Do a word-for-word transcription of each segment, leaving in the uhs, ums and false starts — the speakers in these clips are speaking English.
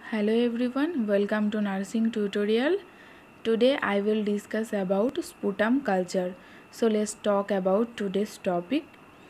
Hello everyone, welcome to nursing tutorial. Today I will discuss about sputum culture. So let's talk about today's topic.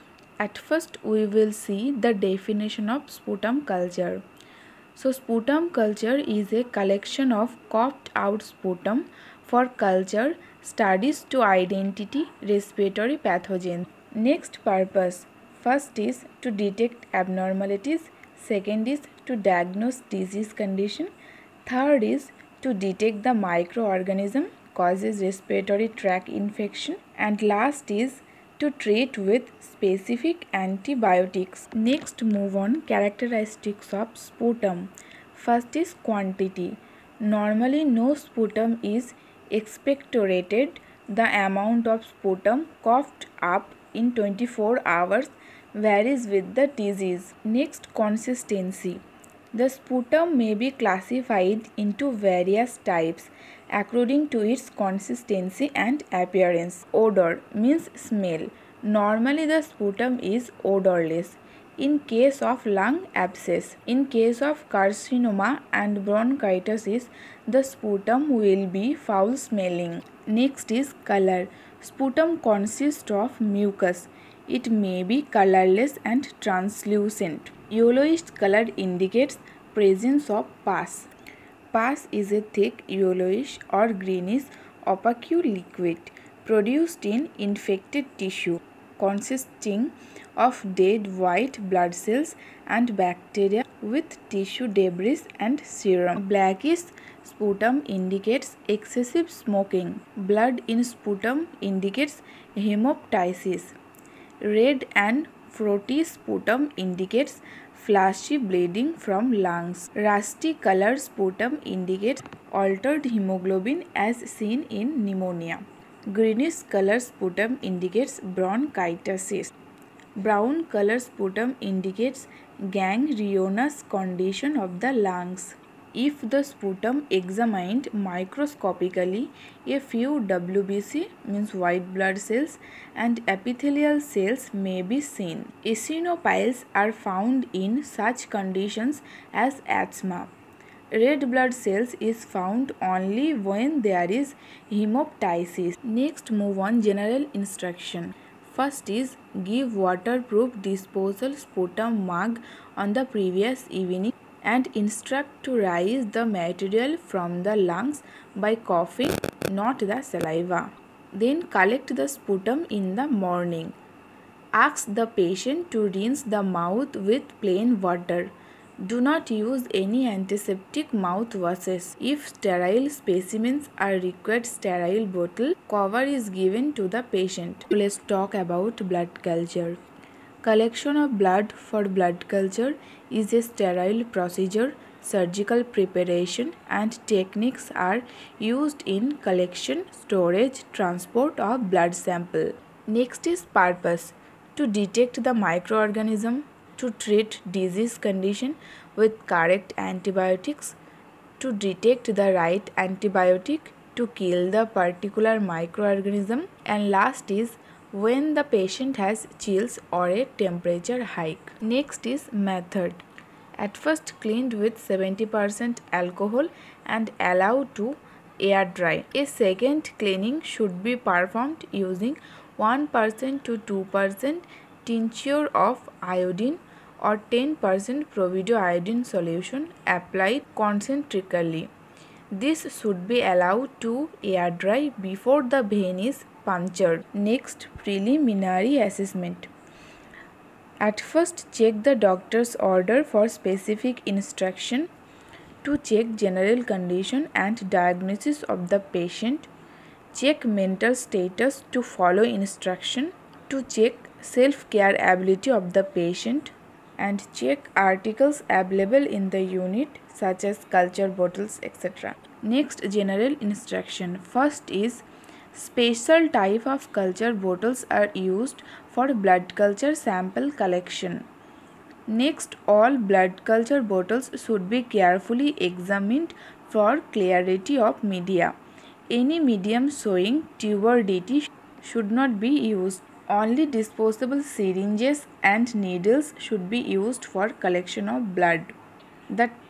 At first we will see the definition of sputum culture. So sputum culture is a collection of coughed out sputum for culture studies to identity respiratory pathogens. Next purpose. First is to detect abnormalities. Second is to diagnose disease condition. Third is to detect the microorganism causes respiratory tract infection. And last is to treat with specific antibiotics. Next move on characteristics of sputum. First is quantity. Normally no sputum is expectorated. The amount of sputum coughed up in twenty-four hours varies with the disease. Next, consistency. The sputum may be classified into various types according to its consistency and appearance. Odor means smell. Normally the sputum is odorless in case of lung abscess. In case of carcinoma and bronchitis, the sputum will be foul smelling. Next is color. Sputum consists of mucus. It may be colorless and translucent. Yellowish color indicates presence of pus. Pus is a thick yellowish or greenish opaque liquid produced in infected tissue consisting of dead white blood cells and bacteria with tissue debris and serum. Blackish sputum indicates excessive smoking. Blood in sputum indicates hemoptysis. Red and frothy sputum indicates flashy bleeding from lungs. Rusty colored sputum indicates altered hemoglobin as seen in pneumonia. Greenish colored sputum indicates bronchitis. Brown colored sputum indicates gangrenous condition of the lungs. If the sputum examined microscopically, a few W B C means white blood cells and epithelial cells may be seen. Eosinophils are found in such conditions as asthma. Red blood cells is found only when there is hemoptysis. Next move on general instruction. First is give waterproof disposal sputum mug on the previous evening and instruct to rise the material from the lungs by coughing, not the saliva. Then collect the sputum in the morning. Ask the patient to rinse the mouth with plain water. Do not use any antiseptic mouthwashes. If sterile specimens are required, sterile bottle cover is given to the patient. Let's talk about blood culture. Collection of blood for blood culture is a sterile procedure. Surgical preparation and techniques are used in collection, storage, transport of blood sample. Next is purpose. To detect the microorganism, to treat disease condition with correct antibiotics, to detect the right antibiotic, to kill the particular microorganism, and last is when the patient has chills or a temperature hike. Next is method. At first cleaned with seventy percent alcohol and allowed to air dry. A second cleaning should be performed using one percent to two percent tincture of iodine or ten percent providoiodine solution applied concentrically. This should be allowed to air dry before the vein is punctured. Next, preliminary assessment. At first, check the doctor's order for specific instruction. To check general condition and diagnosis of the patient. Check mental status to follow instruction. To check self-care ability of the patient. And check articles available in the unit such as culture bottles, et cetera. Next, general instruction. First is special type of culture bottles are used for blood culture sample collection. Next, all blood culture bottles should be carefully examined for clarity of media. Any medium showing turbidity should not be used. Only disposable syringes and needles should be used for collection of blood. The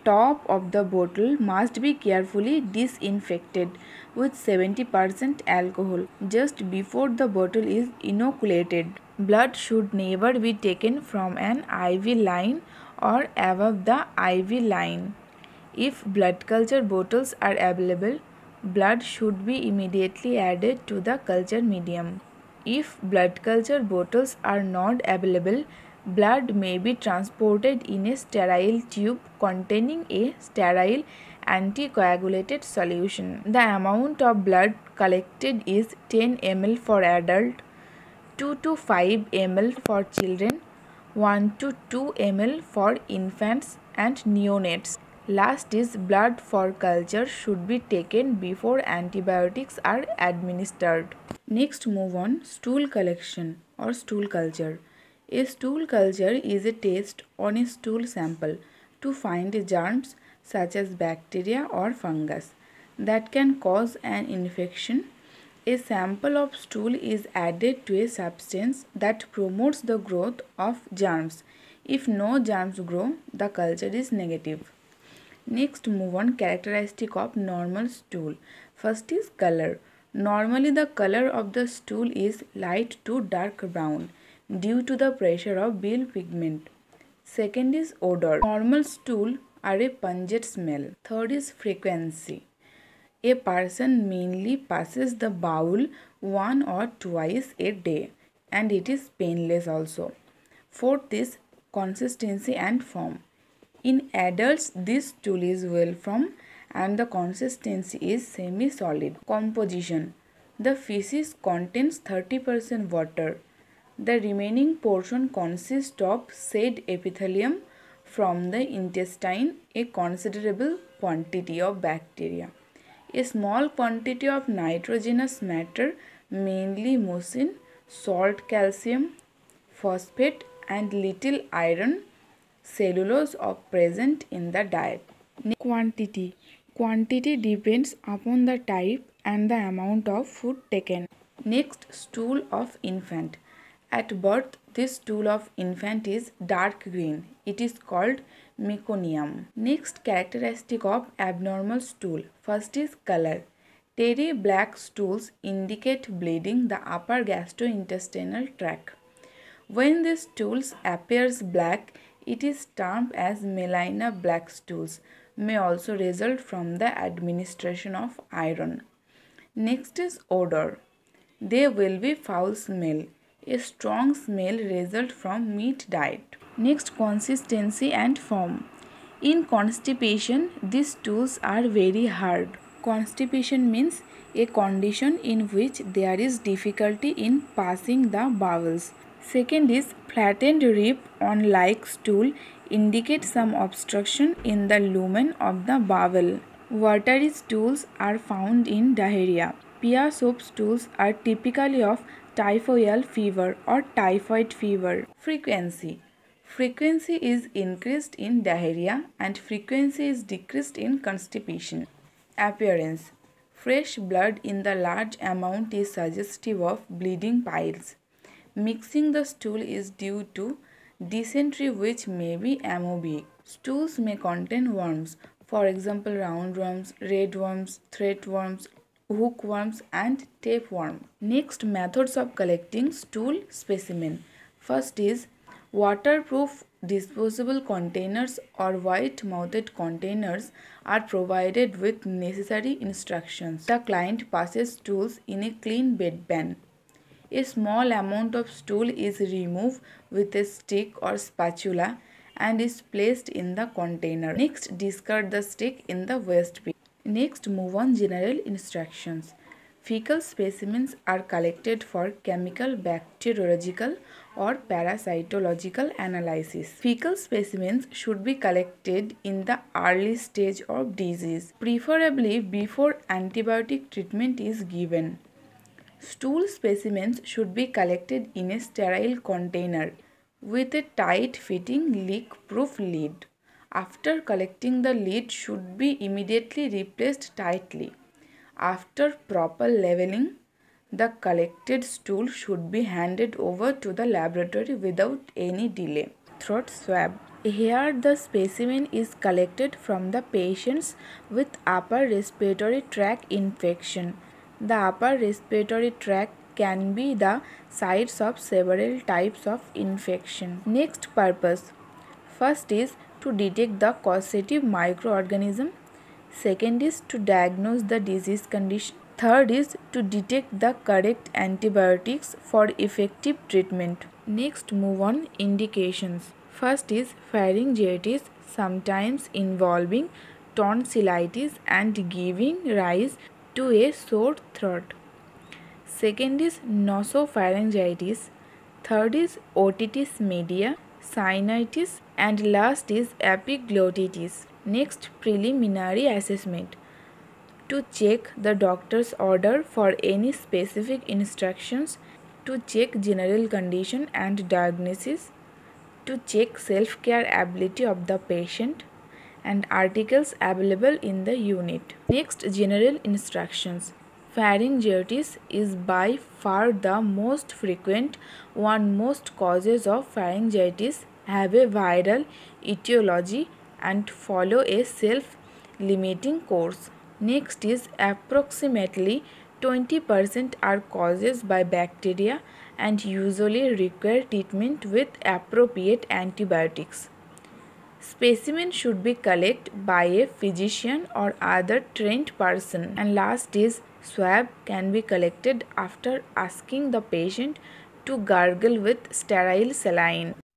top of the bottle must be carefully disinfected with seventy percent alcohol just before the bottle is inoculated. Blood should never be taken from an I V line or above the I V line. If blood culture bottles are available, blood should be immediately added to the culture medium. If blood culture bottles are not available, blood may be transported in a sterile tube containing a sterile anticoagulated solution. The amount of blood collected is ten milliliters for adult, two to five milliliters for children, one to two milliliters for infants and neonates. Last is blood for culture should be taken before antibiotics are administered. Next, move on stool collection or stool culture. A stool culture is a test on a stool sample to find germs such as bacteria or fungus that can cause an infection. A sample of stool is added to a substance that promotes the growth of germs. If no germs grow, the culture is negative. Next, move on characteristic of normal stool. First is color. Normally the color of the stool is light to dark brown due to the pressure of bile pigment. Second is odor. Normal stool are a pungent smell. Third is frequency. A person mainly passes the bowel one or twice a day and it is painless also. Fourth is consistency and form. In adults, this stool is well formed and the consistency is semi-solid. Composition. The feces contains thirty percent water. The remaining portion consists of shed epithelium from the intestine, a considerable quantity of bacteria, a small quantity of nitrogenous matter, mainly mucin, salt, calcium, phosphate and little iron, cellulose are present in the diet. Quantity. Quantity depends upon the type and the amount of food taken. Next, stool of infant. At birth, this stool of infant is dark green. It is called meconium. Next, characteristic of abnormal stool. First is color. Terry black stools indicate bleeding the upper gastrointestinal tract. When the stools appears black, it is termed as melina black stools. May also result from the administration of iron. Next is odor. There will be foul smell. A strong smell results from meat diet. Next, consistency and form. In constipation, these stools are very hard. Constipation means a condition in which there is difficulty in passing the bowels. Second is flattened rib on like stool indicate some obstruction in the lumen of the bowel. Watery stools are found in diarrhea. Pia soap stools are typically of typhoid fever or typhoid fever. Frequency. Frequency is increased in diarrhea and frequency is decreased in constipation. Appearance. Fresh blood in the large amount is suggestive of bleeding piles. Mixing the stool is due to dysentery which may be amoebic. Stools may contain worms, for example roundworms, redworms, threadworms, hookworms and tapeworm. Next, methods of collecting stool specimen. First is waterproof disposable containers or white-mouthed containers are provided with necessary instructions. The client passes stools in a clean bedpan. A small amount of stool is removed with a stick or spatula and is placed in the container. Next, discard the stick in the waste bin. Next, move on general instructions. Fecal specimens are collected for chemical, bacteriological or parasitological analysis. Fecal specimens should be collected in the early stage of disease, preferably before antibiotic treatment is given. Stool specimens should be collected in a sterile container with a tight-fitting leak-proof lid. After collecting, the lid should be immediately replaced tightly. After proper leveling, the collected stool should be handed over to the laboratory without any delay. Throat swab. Here the specimen is collected from the patients with upper respiratory tract infection. The upper respiratory tract can be the sites of several types of infection. Next purpose. First is to detect the causative microorganism. Second is to diagnose the disease condition. Third is to detect the correct antibiotics for effective treatment. Next, move on indications. First is pharyngitis, sometimes involving tonsillitis and giving rise to a sore throat. Second is nasopharyngitis. Third is otitis media, sinusitis, and last is epiglottitis. Next, preliminary assessment. To check the doctor's order for any specific instructions, to check general condition and diagnosis, to check self-care ability of the patient, and articles available in the unit. Next, general instructions. Pharyngitis is by far the most frequent one. Most causes of pharyngitis have a viral etiology and follow a self-limiting course. Next is approximately twenty percent are caused by bacteria and usually require treatment with appropriate antibiotics. Specimen should be collected by a physician or other trained person. And last is swab can be collected after asking the patient to gargle with sterile saline.